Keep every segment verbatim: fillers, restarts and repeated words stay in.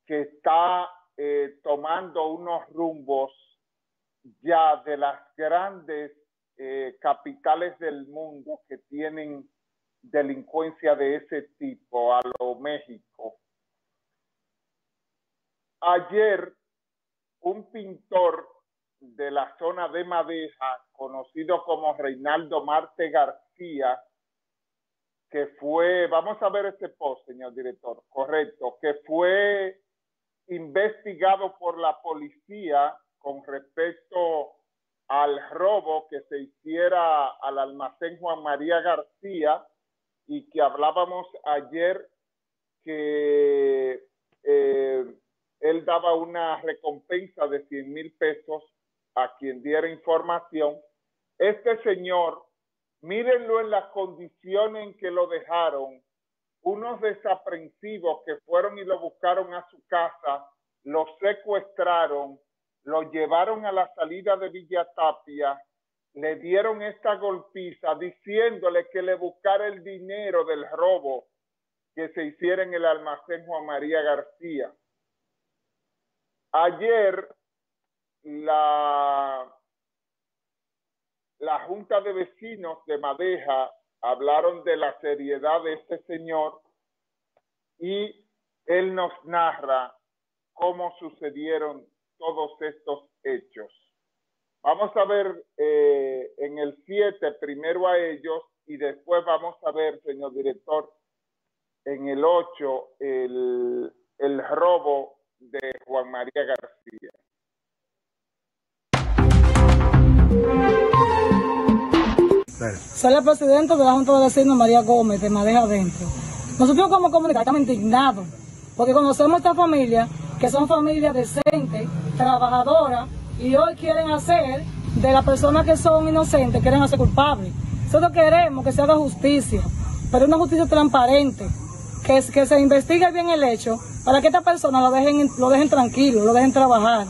que está eh, tomando unos rumbos ya de las grandes eh, capitales del mundo que tienen delincuencia de ese tipo, a lo México. Ayer, un pintor de la zona de Madeja, conocido como Reinaldo Marte García, que fue, vamos a ver este post, señor director, correcto, que fue investigado por la policía con respecto al robo que se hiciera al almacén Juan María García, y que hablábamos ayer que eh, él daba una recompensa de cien mil pesos a quien diera información. Este señor, mírenlo en las condiciones en que lo dejaron, unos desaprensivos que fueron y lo buscaron a su casa, lo secuestraron, lo llevaron a la salida de Villa Tapia, le dieron esta golpiza diciéndole que le buscara el dinero del robo que se hiciera en el almacén Juan María García. Ayer la, la Junta de Vecinos de Madeja hablaron de la seriedad de este señor y él nos narra cómo sucedieron todos estos hechos. Vamos a ver eh, en el siete primero a ellos y después vamos a ver, señor director, en el ocho el, el robo de Juan María García. Soy la presidenta de la Junta de Vecinos, María Gómez, de Madeja Adentro. Nosotros como comunidad estamos indignados, porque conocemos esta familia, que son familias decentes, trabajadoras, y hoy quieren hacer de las personas que son inocentes, quieren hacer culpables. Nosotros queremos que se haga justicia, pero una justicia transparente, que, que se investigue bien el hecho, para que esta persona lo dejen, lo dejen tranquilo, lo dejen trabajar.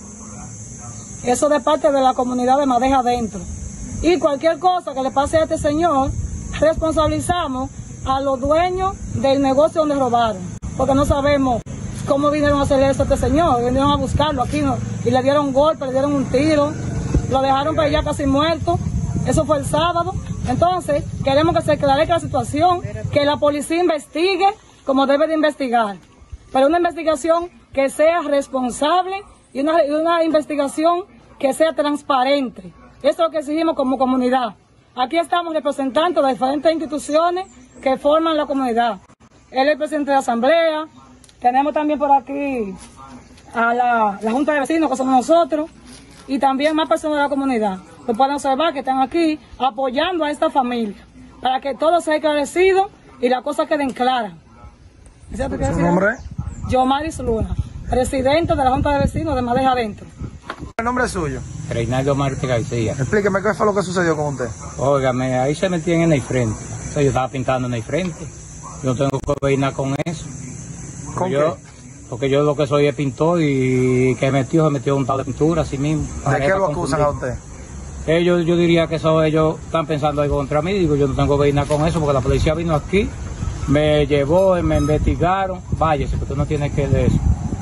Eso de parte de la comunidad de Madeja Adentro. Y cualquier cosa que le pase a este señor, responsabilizamos a los dueños del negocio donde robaron, porque no sabemos cómo vinieron a hacer eso a este señor. Vinieron a buscarlo aquí, ¿no? Y le dieron un golpe, le dieron un tiro, lo dejaron para allá casi muerto. Eso fue el sábado. Entonces, queremos que se aclare la situación, que la policía investigue como debe de investigar, pero una investigación que sea responsable y una, una investigación que sea transparente. Eso es lo que exigimos como comunidad. Aquí estamos representando de diferentes instituciones que forman la comunidad. Él es el presidente de la asamblea. Tenemos también por aquí a la, la Junta de Vecinos, que somos nosotros, y también más personas de la comunidad. Lo pueden observar que están aquí apoyando a esta familia, para que todo sea esclarecido y las cosas queden claras. ¿Su nombre? Yomaris Luna, presidente de la Junta de Vecinos de Madeja Adentro. ¿El nombre es suyo? Reinaldo Marte García. Explíqueme qué fue lo que sucedió con usted. Óigame, ahí se metían en el frente. O sea, yo estaba pintando en el frente. Yo tengo que peinar con eso. ¿Con yo, qué? Porque yo lo que soy es pintor y que metió, se metió un tal de pintura así mismo. ¿De qué lo acusan a usted? Ellos, yo diría que eso ellos están pensando algo contra mí. Digo, yo no tengo que peinar con eso porque la policía vino aquí, me llevó, me investigaron. Váyase, porque tú no tienes que de eso.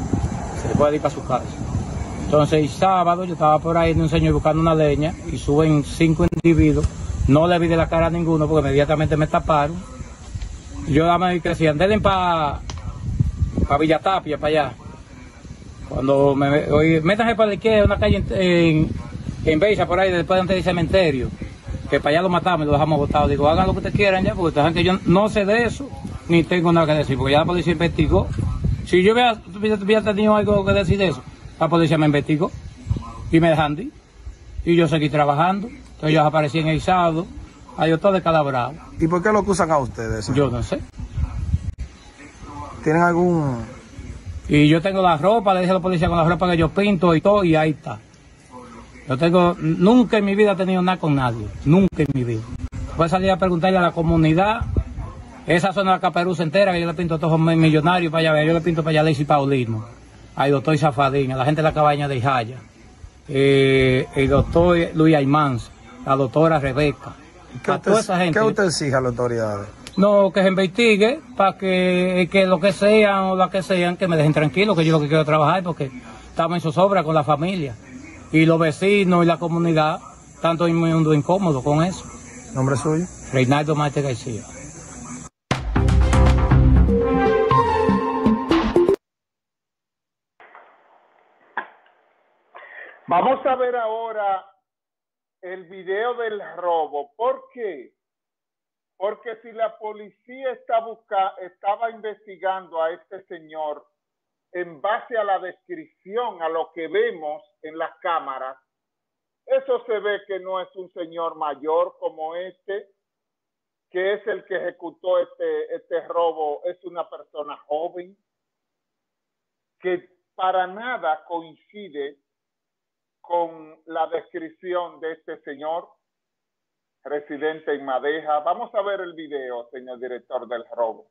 Se puede ir para su casa. Entonces, el sábado yo estaba por ahí de un señor buscando una leña y suben cinco individuos. No le vi de la cara a ninguno porque inmediatamente me taparon. Yo dame que decían, denle para pa Villa Tapia, para allá. Cuando me oí, métanse para la izquierda, una calle en, en, en Bella, por ahí, después de antes del cementerio, que para allá lo matamos y lo dejamos botado. Digo, hagan lo que ustedes quieran ya, porque saben que yo no sé de eso, ni tengo nada que decir, porque ya la policía investigó. Si yo hubiera, hubiera tenido algo que decir de eso, la policía me investigó y me dejan ir. Y yo seguí trabajando. Entonces ellos aparecían el sábado, ahí yo todo descalabrado. ¿Y por qué lo acusan a ustedes? Yo no sé. ¿Tienen algún...? Y yo tengo la ropa, le dije a la policía con la ropa que yo pinto y todo, y ahí está. Yo tengo, nunca en mi vida he tenido nada con nadie, nunca en mi vida. Voy a salir a preguntarle a la comunidad, esa zona de la Caperuza entera, que yo le pinto a todos los millonarios para allá, yo le pinto para allá a Lacey Paulino, al doctor Zafadín, a la gente de la cabaña de Jaya, eh, el doctor Luis Aymans, la doctora Rebeca, ¿Qué a usted, toda esa gente. ¿Qué usted exige a las autoridades? No, que se investigue para que, que lo que sean o las que sean, que me dejen tranquilo, que yo lo que quiero es trabajar, porque estamos en zozobra con la familia. Y los vecinos y la comunidad, tanto en mundo incómodo con eso. ¿Nombre suyo? Reinaldo Marte García. Vamos a ver ahora el video del robo. ¿Por qué? Porque si la policía está busca, estaba investigando a este señor en base a la descripción, a lo que vemos en las cámaras, eso se ve que no es un señor mayor como este, que es el que ejecutó este, este robo, es una persona joven, que para nada coincide con la descripción de este señor residente en Madeja. Vamos a ver el video, señor director, del robo.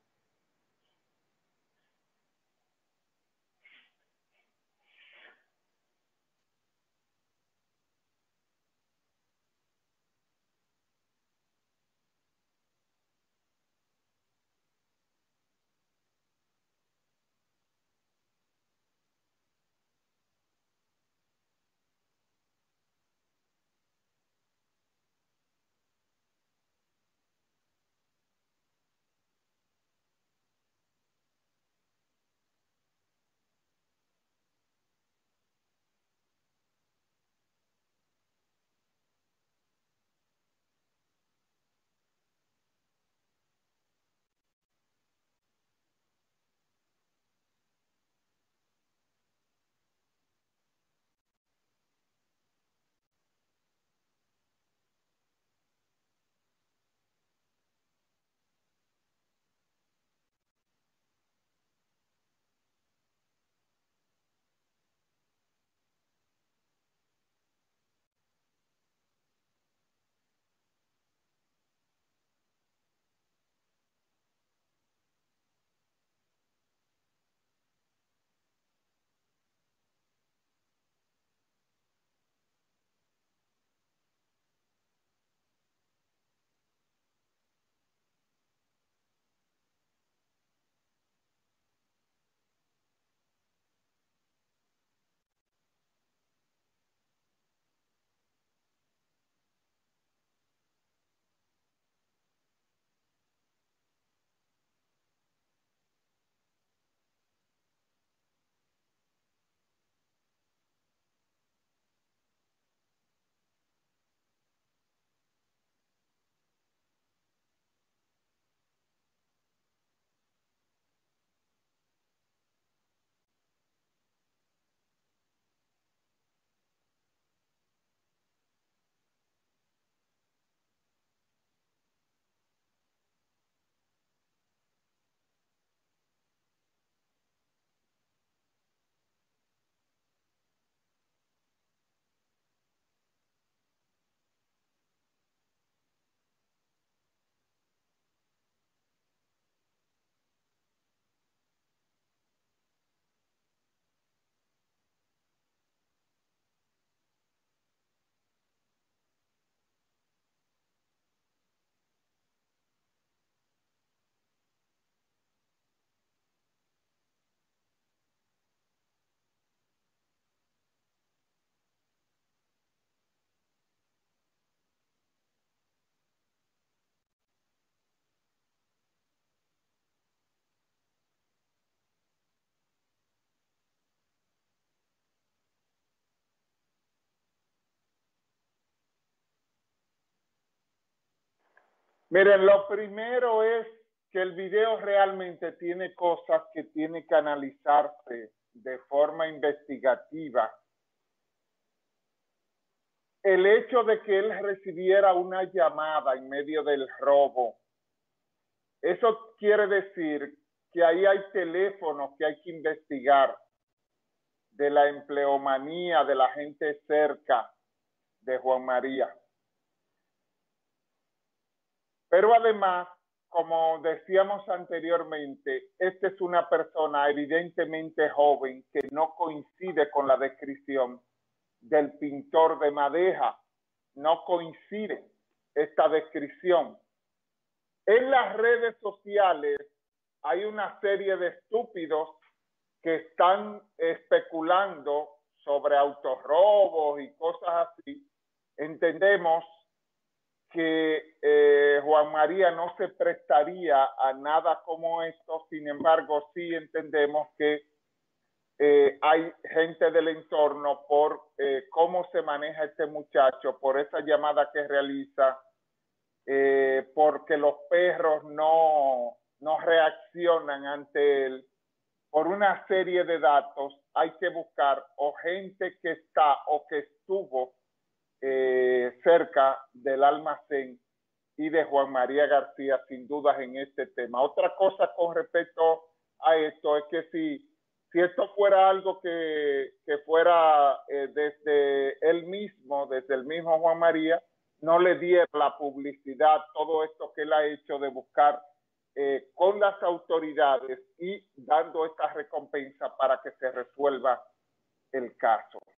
Miren, lo primero es que el video realmente tiene cosas que tiene que analizarse de forma investigativa. El hecho de que él recibiera una llamada en medio del robo, eso quiere decir que ahí hay teléfonos que hay que investigar, de la empleomanía de la gente cerca de Juan María. Pero además, como decíamos anteriormente, esta es una persona evidentemente joven que no coincide con la descripción del pintor de Madeja. No coincide esta descripción. En las redes sociales hay una serie de estúpidos que están especulando sobre autorrobos y cosas así. Entendemos que eh, Juan María no se prestaría a nada como esto, sin embargo, sí entendemos que eh, hay gente del entorno por eh, cómo se maneja este muchacho, por esa llamada que realiza, eh, porque los perros no, no reaccionan ante él. Por una serie de datos hay que buscar o gente que está o que estuvo eh, cerca del almacén y de Juan María García, sin dudas, en este tema. Otra cosa con respecto a esto es que si, si esto fuera algo que, que fuera eh, desde él mismo, desde el mismo Juan María, no le diera la publicidad, todo esto que él ha hecho de buscar eh, con las autoridades y dando esta recompensa para que se resuelva el caso.